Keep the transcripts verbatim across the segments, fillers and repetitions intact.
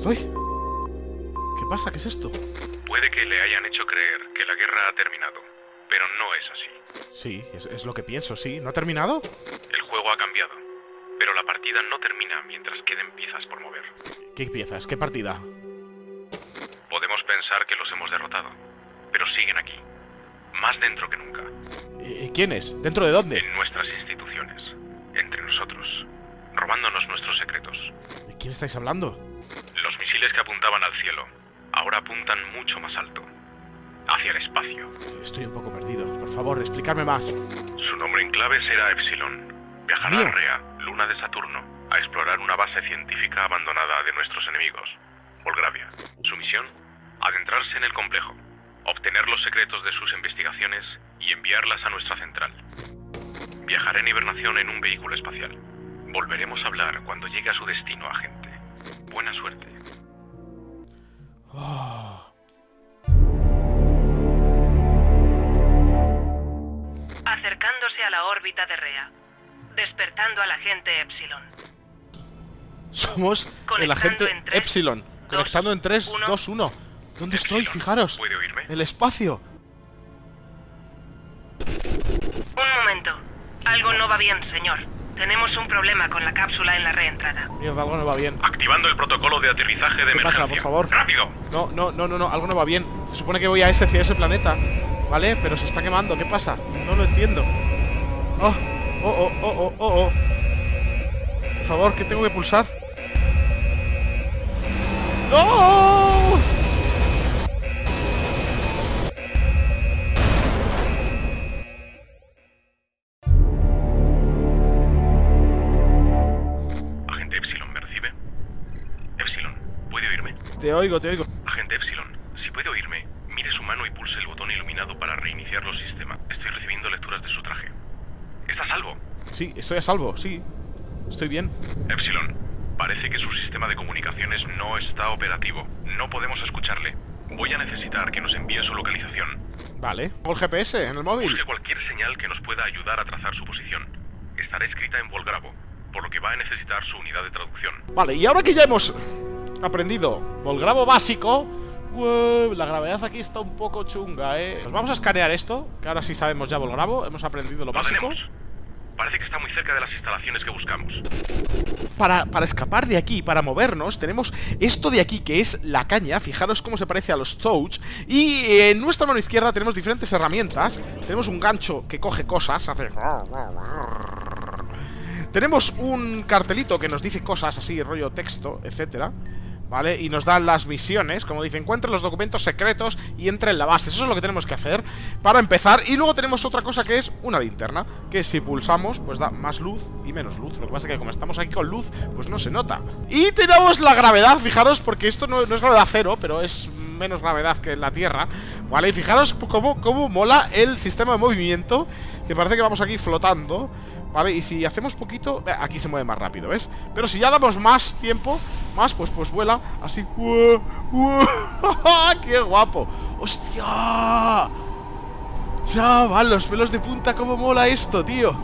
estoy? ¿Qué pasa? ¿Qué es esto? Puede que le hayan hecho creer que la guerra ha terminado, pero no es así. Sí, es, es lo que pienso, sí. ¿No ha terminado? El juego ha cambiado, pero la partida no termina mientras queden piezas por mover. ¿Qué piezas? ¿Qué partida? Podemos pensar que los hemos derrotado, pero siguen aquí, más dentro que nunca. ¿Y quiénes? ¿Dentro de dónde? En nuestras instituciones, entre nosotros, robándonos nuestros secretos. ¿De quién estáis hablando? Los misiles que apuntaban al cielo ahora apuntan mucho más alto, hacia el espacio. Estoy un poco perdido. Por favor, explicarme más. Su nombre en clave será Epsilon. Viajará ¿Mío? a Rea, luna de Saturno, a explorar una base científica abandonada de nuestros enemigos, Volgravia. Su misión, adentrarse en el complejo, obtener los secretos de sus investigaciones y enviarlas a nuestra central. Viajará en hibernación en un vehículo espacial. Volveremos a hablar cuando llegue a su destino, agente. Buena suerte. Oh. Acercándose a la órbita de Rea. Despertando al agente Epsilon. Somos el Conectando agente en tres, Epsilon. dos, Conectando en tres, uno. dos, uno. ¿Dónde estoy? Epsilon, Fijaros. ¿puede oírme? El espacio. Un momento. Algo no va bien, señor. Tenemos un problema con la cápsula en la reentrada. Mierda, algo no va bien. Activando el protocolo de aterrizaje de ¿Qué emergencia. pasa, por favor? ¡Rápido! No, no, no, no, no, algo no va bien. Se supone que voy a ese hacia ese planeta, ¿vale? Pero se está quemando, ¿qué pasa? No lo entiendo. Oh, oh, oh, oh, oh, oh, oh. Por favor, ¿qué tengo que pulsar? ¡No! Agente Epsilon, ¿me recibe? Epsilon, ¿puede oírme? Te oigo, te oigo. Agente Epsilon, si puede oírme, mire su mano y pulse el botón iluminado para reiniciar los sistemas. Estoy recibiendo lecturas de su traje. ¿Está a salvo? Sí, estoy a salvo, sí. Estoy bien. Epsilon, parece que su sistema de comunicaciones no está operativo. No podemos escucharle. Voy a necesitar que nos envíe su localización. Vale. Pongo el G P S en el móvil. Busque cualquier señal que nos pueda ayudar a trazar su posición. Estará escrita en Volgravo, por lo que va a necesitar su unidad de traducción. Vale, y ahora que ya hemos aprendido Volgravo básico, wow, la gravedad aquí está un poco chunga, ¿eh? Nos vamos a escanear esto, que ahora sí sabemos ya Volgravo. Hemos aprendido lo Lo básico. tenemos. Parece que está muy cerca de las instalaciones que buscamos. Para, para escapar de aquí, para movernos, tenemos esto de aquí, que es la caña. Fijaros cómo se parece a los touch. Y en nuestra mano izquierda tenemos diferentes herramientas. Tenemos un gancho que coge cosas, hace... Tenemos un cartelito que nos dice cosas así, rollo texto, etcétera, ¿vale? Y nos dan las misiones, como dice, encuentre los documentos secretos y entre en la base. Eso es lo que tenemos que hacer para empezar. Y luego tenemos otra cosa que es una linterna, que si pulsamos, pues da más luz y menos luz. Lo que pasa es que como estamos aquí con luz, pues no se nota. Y tenemos la gravedad, fijaros, porque esto no, no es gravedad cero, pero es menos gravedad que en la Tierra, ¿vale? Y fijaros cómo, cómo mola el sistema de movimiento, que parece que vamos aquí flotando, ¿vale? Y si hacemos poquito, aquí se mueve más rápido, ¿ves? Pero si ya damos más tiempo, más, pues, pues vuela así. ¡Uah! ¡Uah! ¡Qué guapo! ¡Hostia! Chaval, los pelos de punta, cómo mola esto, tío.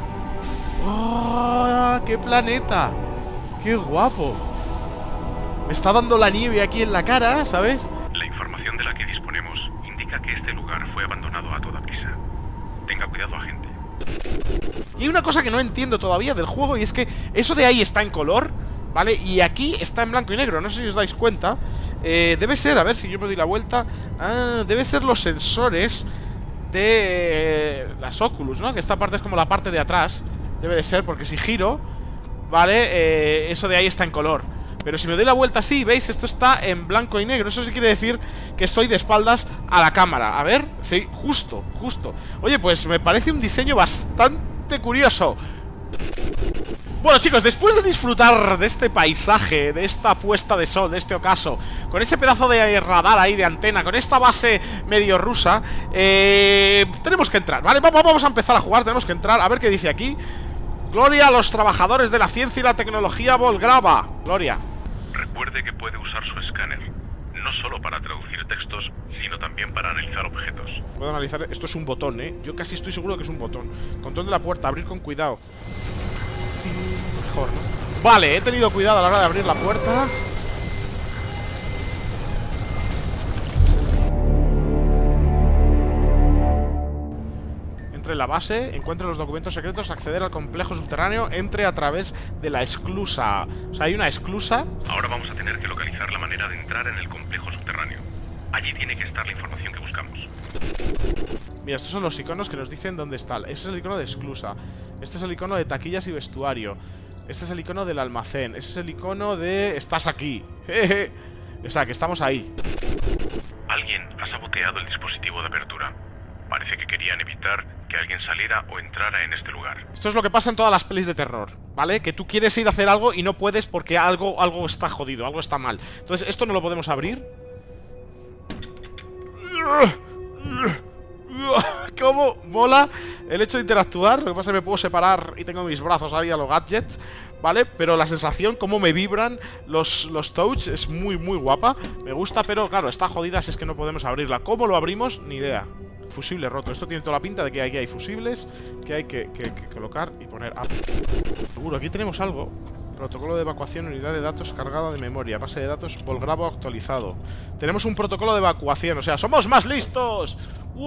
¡Oh! ¡Qué planeta! ¡Qué guapo! Me está dando la nieve aquí en la cara, ¿sabes? La información de la que disponemos indica que este lugar fue abandonado a toda prisa. Tenga cuidado, agente. Y hay una cosa que no entiendo todavía del juego, y es que eso de ahí está en color, ¿vale? Y aquí está en blanco y negro, no sé si os dais cuenta. eh, Debe ser, a ver si yo me doy la vuelta. Ah, debe ser los sensores de las Oculus, ¿no? Que esta parte es como la parte de atrás. Debe de ser, porque si giro, ¿vale? Eh, eso de ahí está en color. Pero si me doy la vuelta así, ¿veis? Esto está en blanco y negro. Eso sí quiere decir que estoy de espaldas a la cámara. A ver, sí, justo, justo. Oye, pues me parece un diseño bastante curioso. Bueno, chicos, después de disfrutar de este paisaje, de esta puesta de sol, de este ocaso, con ese pedazo de radar ahí, de antena, con esta base medio rusa, eh, tenemos que entrar, ¿vale? Vamos a empezar a jugar, tenemos que entrar. A ver qué dice aquí. Gloria a los trabajadores de la ciencia y la tecnología Volgrava. Gloria. Recuerde que puede usar su escáner, no solo para traducir textos, sino también para analizar objetos. Puedo analizar, esto es un botón, ¿eh? Yo casi estoy seguro que es un botón. Control de la puerta, abrir con cuidado. Mejor, ¿no? Vale, he tenido cuidado a la hora de abrir la puerta. en la base, encuentre los documentos secretos, acceder al complejo subterráneo, entre a través de la esclusa. O sea, hay una esclusa. Ahora vamos a tener que localizar la manera de entrar en el complejo subterráneo. Allí tiene que estar la información que buscamos. Mira, estos son los iconos que nos dicen dónde está. Este es el icono de esclusa. Este es el icono de taquillas y vestuario. Este es el icono del almacén. Este es el icono de... estás aquí. Jeje. O sea, que estamos ahí. Alguien ha saboteado el dispositivo de apertura. Parece que querían evitar que alguien saliera o entrara en este lugar. Esto es lo que pasa en todas las pelis de terror, ¿vale? Que tú quieres ir a hacer algo y no puedes porque algo, algo está jodido, algo está mal. Entonces, esto no lo podemos abrir. ¿Cómo mola el hecho de interactuar? Lo que pasa es que me puedo separar y tengo mis brazos ahí a los gadgets, ¿vale? Pero la sensación, cómo me vibran los, los touch, es muy, muy guapa. Me gusta, pero claro, está jodida si es que no podemos abrirla. ¿Cómo lo abrimos? Ni idea. Fusible roto. Esto tiene toda la pinta de que aquí hay fusibles que hay que, que, que colocar y poner up. Seguro, aquí tenemos algo. Protocolo de evacuación, unidad de datos cargada de memoria, base de datos Volgravo actualizado. Tenemos un protocolo de evacuación, o sea, ¡somos más listos!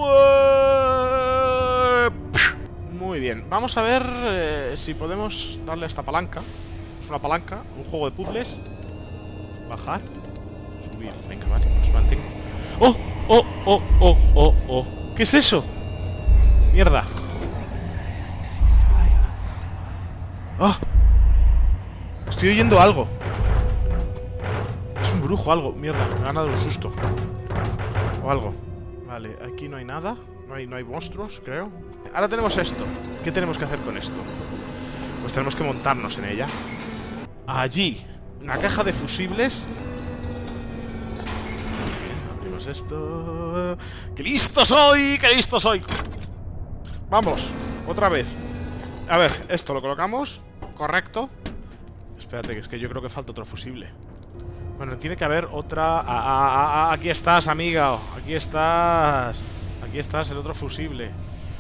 ¡Ueeeh! Muy bien, vamos a ver eh, si podemos darle a esta palanca. Es una palanca, un juego de puzzles. Bajar, subir, venga, vale, nos mantengo. ¡Oh! ¡Oh! ¡Oh! ¡Oh! ¡Oh! ¡Oh! ¿Qué es eso? ¡Mierda! ¡Oh! Estoy oyendo algo. Es un brujo, algo. Mierda, me ha dado un susto. O algo. Vale, aquí no hay nada. No hay, no hay monstruos, creo. Ahora tenemos esto. ¿Qué tenemos que hacer con esto? Pues tenemos que montarnos en ella. Allí, una caja de fusibles. Abrimos esto. ¡Qué listo soy! ¡Qué listo soy! Vamos, otra vez. A ver, esto lo colocamos. Correcto. Espérate, que es que yo creo que falta otro fusible. Bueno, tiene que haber otra... Ah, ah, ah, aquí estás, amiga. Aquí estás. Aquí estás, el otro fusible.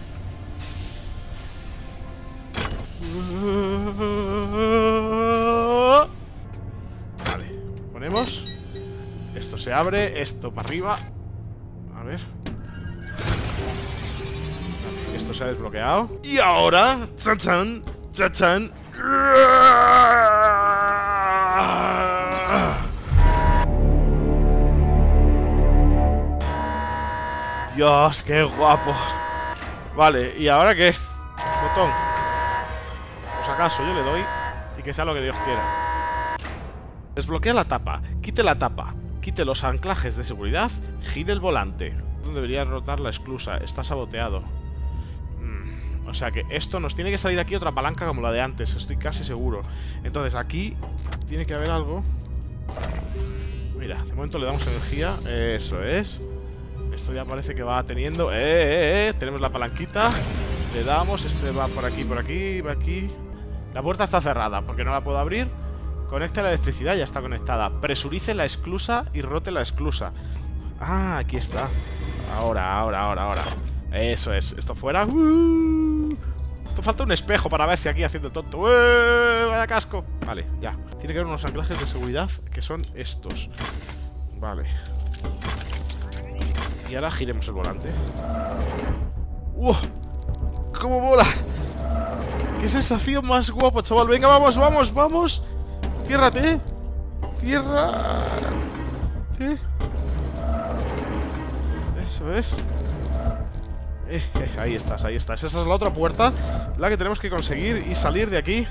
Vale, ponemos. Esto se abre, esto para arriba. A ver. Vale, esto se ha desbloqueado. Y ahora, chan chan, chan chan. Dios, qué guapo. Vale, ¿y ahora qué? Botón. Pues acaso yo le doy y que sea lo que Dios quiera. Desbloquea la tapa. Quite la tapa. Quite los anclajes de seguridad. Gire el volante. Debería rotar la esclusa. Está saboteado. O sea que esto nos tiene que salir aquí otra palanca como la de antes. Estoy casi seguro. Entonces aquí tiene que haber algo. Mira, de momento le damos energía. Eso es. Esto ya parece que va teniendo. ¡Eh, eh, eh! Tenemos la palanquita. Le damos. Este va por aquí, por aquí, va aquí. La puerta está cerrada porque no la puedo abrir. Conecte la electricidad, ya está conectada. Presurice la esclusa y rote la esclusa. Ah, aquí está. Ahora, ahora, ahora, ahora. Eso es. Esto fuera. Uh, esto falta un espejo para ver si aquí haciendo el tonto. Uh, vaya casco. Vale, ya. Tiene que haber unos anclajes de seguridad que son estos. Vale. Y ahora giremos el volante. ¡Uh! ¡Cómo mola! ¡Qué sensación más guapa, chaval! Venga, vamos, vamos, vamos. Ciérrate. Ciérrate. Eso es. Eh, eh, ahí estás, ahí estás. Esa es la otra puerta, la que tenemos que conseguir y salir de aquí.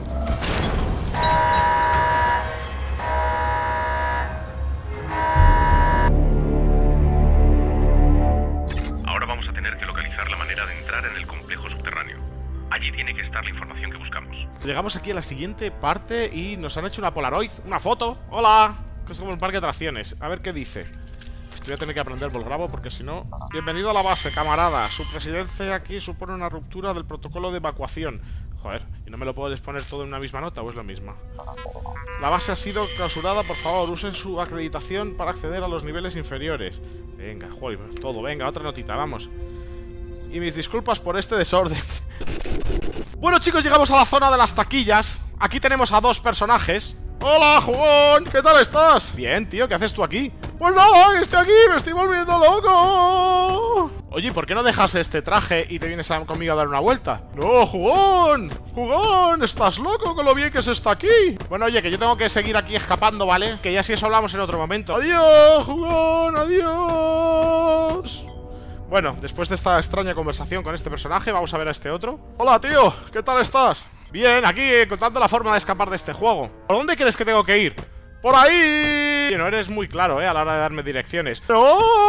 Ahora vamos a tener que localizar la manera de entrar en el complejo subterráneo. Allí tiene que estar la información que buscamos. Llegamos aquí a la siguiente parte y nos han hecho una Polaroid, una foto. ¡Hola! Que es como un parque de atracciones. A ver qué dice. Voy a tener que aprender Volgravo porque si no... Bienvenido a la base, camarada. Su presidencia aquí supone una ruptura del protocolo de evacuación. Joder, ¿y no me lo puedes poner todo en una misma nota o es lo misma? La base ha sido clausurada, por favor, usen su acreditación para acceder a los niveles inferiores. Venga, joder, todo, venga, otra notita, vamos. Y mis disculpas por este desorden. Bueno, chicos, llegamos a la zona de las taquillas. Aquí tenemos a dos personajes. ¡Hola, Juan! ¿Qué tal estás? Bien, tío, ¿qué haces tú aquí? Pues no, estoy aquí, me estoy volviendo loco. Oye, ¿por qué no dejas este traje y te vienes a, conmigo a dar una vuelta? No, jugón, jugón, estás loco con lo bien que se está aquí. Bueno, oye, que yo tengo que seguir aquí escapando, ¿vale? Que ya si eso hablamos en otro momento. Adiós, jugón, adiós. Bueno, después de esta extraña conversación con este personaje, vamos a ver a este otro. Hola, tío, ¿qué tal estás? Bien, aquí encontrando la forma de escapar de este juego. ¿Por dónde crees que tengo que ir? ¡Por ahí! No eres muy claro, eh, a la hora de darme direcciones. ¡No!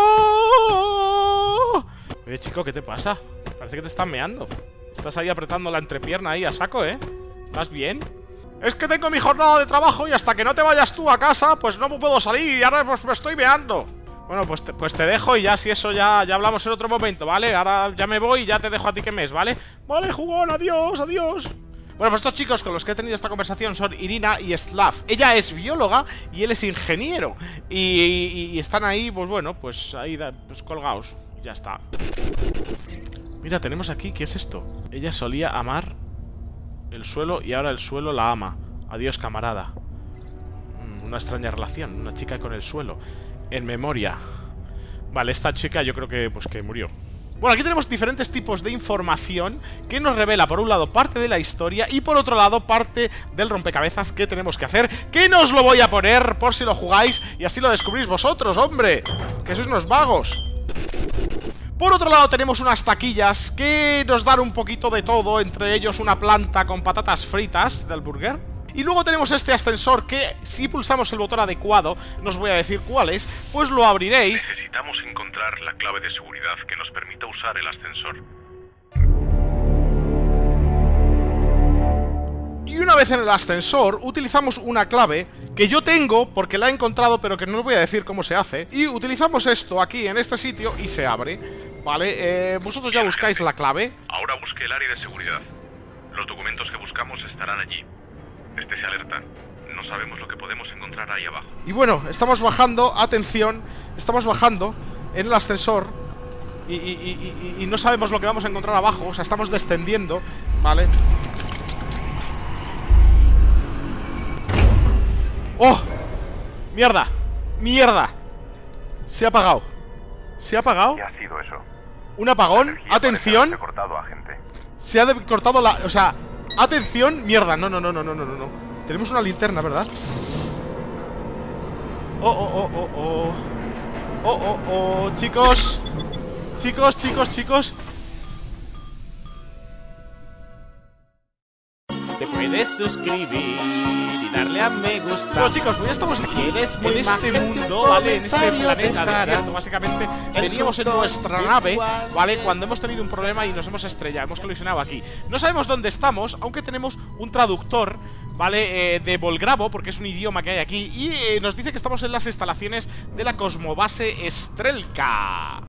Oye, chico, ¿qué te pasa? Parece que te están meando. Estás ahí apretando la entrepierna ahí a saco, ¿eh? ¿Estás bien? Es que tengo mi jornada de trabajo y hasta que no te vayas tú a casa, pues no puedo salir y ahora pues me estoy meando. Bueno, pues te, pues te dejo y ya si eso ya, ya hablamos en otro momento, ¿vale? Ahora ya me voy y ya te dejo a ti que mes, ¿vale? Vale, jugón, adiós, adiós. Bueno, pues estos chicos con los que he tenido esta conversación son Irina y Slav. Ella es bióloga y él es ingeniero. Y, y, y están ahí, pues bueno, pues ahí pues colgados. Ya está. Mira, tenemos aquí, ¿qué es esto? Ella solía amar el suelo y ahora el suelo la ama. Adiós, camarada. Mm, una extraña relación, una chica con el suelo. En memoria. Vale, esta chica yo creo que, pues que murió. Bueno, aquí tenemos diferentes tipos de información que nos revela, por un lado, parte de la historia y por otro lado, parte del rompecabezas que tenemos que hacer, que no os lo voy a poner por si lo jugáis y así lo descubrís vosotros, hombre, que sois unos vagos. Por otro lado tenemos unas taquillas que nos dan un poquito de todo, entre ellos una planta con patatas fritas del burger. Y luego tenemos este ascensor que, si pulsamos el botón adecuado, no os voy a decir cuál es, pues lo abriréis. Necesitamos encontrar la clave de seguridad que nos permita usar el ascensor. Y una vez en el ascensor, utilizamos una clave que yo tengo, porque la he encontrado, pero que no os voy a decir cómo se hace. Y utilizamos esto aquí, en este sitio, y se abre. Vale, eh, vosotros ya buscáis la clave. Ahora busque el área de seguridad. Los documentos que buscamos estarán allí. Estése alerta. No sabemos lo que podemos encontrar ahí abajo. Y bueno, estamos bajando, atención, estamos bajando en el ascensor y, y, y, y, y no sabemos lo que vamos a encontrar abajo. O sea, estamos descendiendo, ¿vale? ¡Oh! ¡Mierda! ¡Mierda! Se ha apagado. ¿Se ha apagado? ¿Qué ha sido eso? ¿Un apagón? ¡Atención! Se ha cortado, agente. Se ha cortado la... O sea... ¡Atención! ¡Mierda! No, no, no, no, no, no, no. Tenemos una linterna, ¿verdad? Oh, oh, oh, oh, oh. Oh, oh, oh. Chicos. Chicos, chicos, chicos. Te puedes suscribir y darle a me gusta. Bueno, chicos, pues ya estamos aquí Eres en muy este majete, mundo, un ¿vale? En este comentario planeta dejarás. desierto, básicamente. Veníamos en nuestra nave, ¿vale? Cuando hemos tenido un problema y nos hemos estrellado, hemos colisionado aquí. No sabemos dónde estamos, aunque tenemos un traductor, ¿vale? Eh, de Volgravo, porque es un idioma que hay aquí. Y eh, nos dice que estamos en las instalaciones de la cosmobase Strelka.